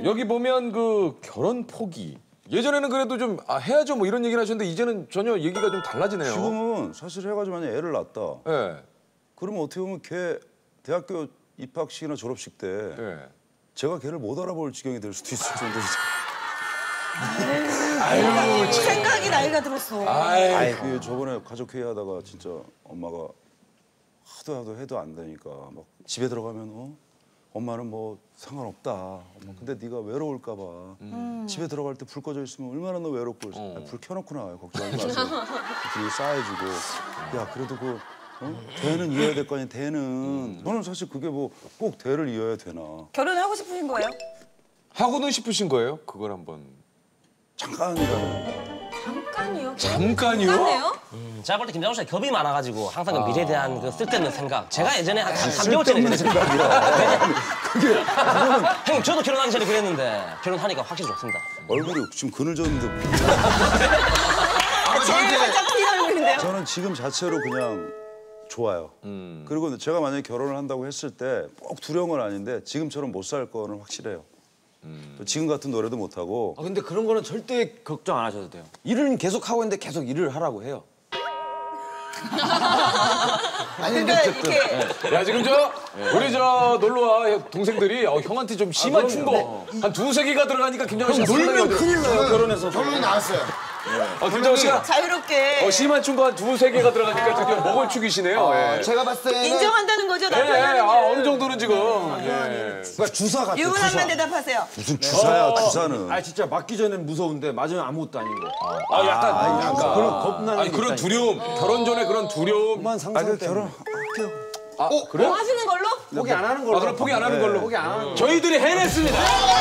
여기 보면 그 결혼 포기. 예전에는 그래도 좀 해야죠 뭐 이런 얘기를 하셨는데 이제는 전혀 얘기가 좀 달라지네요. 지금은 사실 해가지고 만약 애를 낳았다. 네. 그러면 어떻게 보면 걔 대학교 입학식이나 졸업식 때 네. 제가 걔를 못 알아볼 지경이 될 수도 있을 정도로. 아유, 생각이 나이가 들었어. 그 저번에 가족회의 하다가 진짜 엄마가 하도 해도 안 되니까 막 집에 들어가면 엄마는 뭐 상관없다. 엄마 근데 네가 외로울까 봐. 집에 들어갈 때 불 꺼져 있으면 얼마나 너 외롭고. 불 켜놓고 나와요. 걱정하지 마세요. 불이 쌓여지고. 야 그래도 그 대는 이어야 될 거 아니야. 대는. 저는 사실 그게 뭐 꼭 대를 이어야 되나. 결혼하고 싶으신 거예요? 하고는 싶으신 거예요? 그걸 한번. 잠깐이라도. 잠깐이요? 잠깐이요? 잠깐이요? 제가 볼 때 김장훈 씨가 겁이 많아가지고 항상 그 미래에 대한 그 쓸데없는 생각. 제가 예전에 한 3개월 전에 쓸데없는 생각이야. 그게 형님 저도 결혼하기 전에 그랬는데 결혼하니까 확실히 좋습니다. 얼굴이 지금 그늘졌는데. 제일 살짝 핀 얼굴인데요? 저는 지금 자체로 그냥 좋아요. 그리고 제가 만약에 결혼을 한다고 했을 때 꼭 두려운 건 아닌데 지금처럼 못 살 거는 확실해요. 또 지금 같은 노래도 못 하고. 근데 그런 거는 절대 걱정 안 하셔도 돼요. 일은 계속 하고 있는데 계속 일을 하라고 해요. 아니 근데 어쨌든. 야 지금 우리 놀러와 동생들이 형한테 좀 심한 충고 한 두세 개가 들어가니까 김장훈 씨가 놀면 큰일 나요. 결혼해서. 결혼이 나왔어요. 김장훈 씨가 자유롭게. 심한 충고 한 두세 개가 들어가니까 드디어 목을 축이시네요. 예. 제가 봤을 때는 인정한다는 거죠? 예, 남편이 어느 정도는 지금. 그러니까 주사 같아. 유부남만 대답하세요. 무슨 주사야 주사는. 아 진짜 맞기 전엔 무서운데 맞으면 아무것도 아닌 거. 약간 그런 겁나는 게 그런 있다니까. 두려움, 결혼 전에 그런 두려움만 그만 상상 때문에. 결혼할게요. 그래? 뭐 하시는 걸로? 포기 안 하는 걸로. 그럼 포기 안 하는 걸로. 포기 안 하는 걸로. 저희들이 해냈습니다.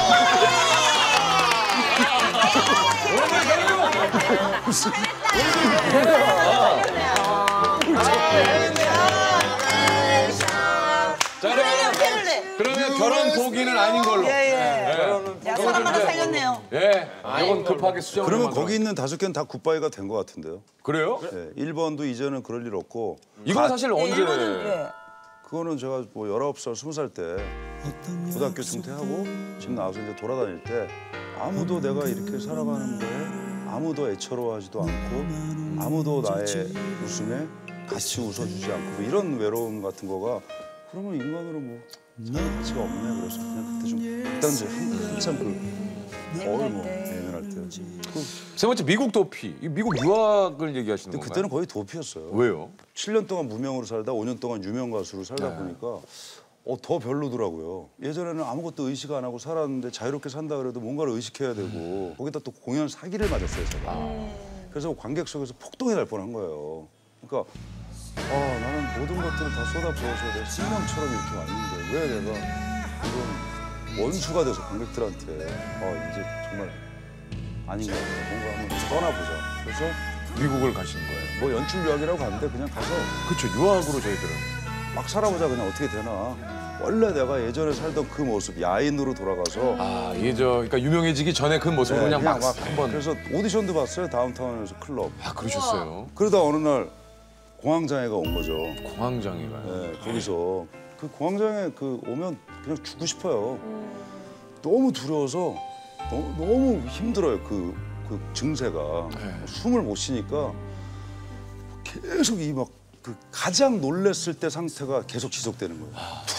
그러면 결혼 포기는 아닌 걸로. 야, 사람 하나 살렸네요. 예, 이건 급하게 수정. 그러면 거기 있는 5개는 다 굿바이가 된 것 같은데요. 그래요? 네, 1번도 이제는 그럴 일 없고. 이건 사실 언제? 일본은 그거는 제가 뭐 19살, 20살 때 고등학교 중퇴하고 집 나와서 이제 돌아다닐 때 아무도 내가 이렇게 살아가는 거에 아무도 애처로워하지도 않고 아무도 나의 웃음에 같이 웃어주지 않고 뭐 이런 외로움 같은 거가 그러면 인간으로 뭐 사는 가치가 없네. 그래서 그냥 그때 좀 일단 이제 한참 거의 뭐 예민할 때. 세 번째 미국 도피. 이 미국 유학을 얘기하시는 근데 건가요? 그때는 거의 도피였어요. 왜요? 7년 동안 무명으로 살다 5년 동안 유명 가수로 살다 보니까 더 별로더라고요. 예전에는 아무것도 의식 안 하고 살았는데 자유롭게 산다 그래도 뭔가를 의식해야 되고 거기다 또 공연 사기를 맞았어요, 제가. 그래서 관객석에서 폭동이 날 뻔한 거예요. 그러니까 나는 모든 것들을 다 쏟아부어서 내 신명처럼 이렇게 왔는데 왜 내가 이런 원수가 돼서 관객들한테 이제 정말 아닌 것 같아. 뭔가 한번 떠나보자. 그래서 미국을 가시는 거예요. 뭐 연출 유학이라고 하는데 그냥 가서 그렇죠. 유학으로 저희들은. 막 살아보자. 그냥 어떻게 되나. 원래 내가 예전에 살던 그 모습 야인으로 돌아가서 이게 그러니까 유명해지기 전에 그 모습을 그냥 막 한번. 그래서 오디션도 봤어요. 다운타운에서 클럽. 그러셨어요. 그러다 어느 날 공황장애가 온 거죠. 공황장애가. 네, 거기서 그 공황장애 오면 그냥 죽고 싶어요. 너무 두려워서 너무 힘들어요. 그 증세가 숨을 못 쉬니까 계속 그 가장 놀랬을 때 상태가 계속 지속되는 거예요.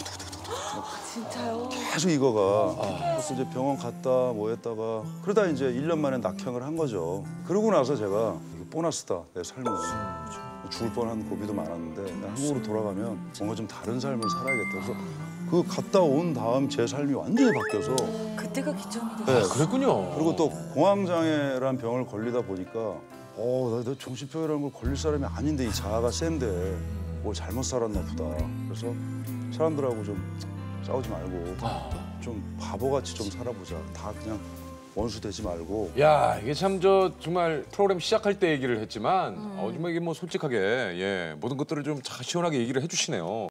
진짜요? 계속 이거가. 그래서 이제 병원 갔다 뭐 했다가 그러다 이제 1년 만에 낙향을 한 거죠. 그러고 나서 제가 이게 보너스다 내 삶은. 죽을 뻔한 고비도 많았는데 내가 한국으로 돌아가면 뭔가 좀 다른 삶을 살아야겠다. 그래서 그 갔다 온 다음 제 삶이 완전히 바뀌어서. 그때가 기점이 됐어요. 네, 그랬군요. 그리고 또 공황장애라는 병을 걸리다 보니까 나 정신병이라는 걸 걸릴 사람이 아닌데 이 자아가 센데 뭘 잘못 살았나 보다. 그래서 사람들하고 좀 싸우지 말고 좀 바보같이 좀 살아보자. 다 그냥 원수 되지 말고. 야, 이게 참 정말 프로그램 시작할 때 얘기를 했지만 정말 이게 뭐 솔직하게 모든 것들을 좀 시원하게 얘기를 해주시네요.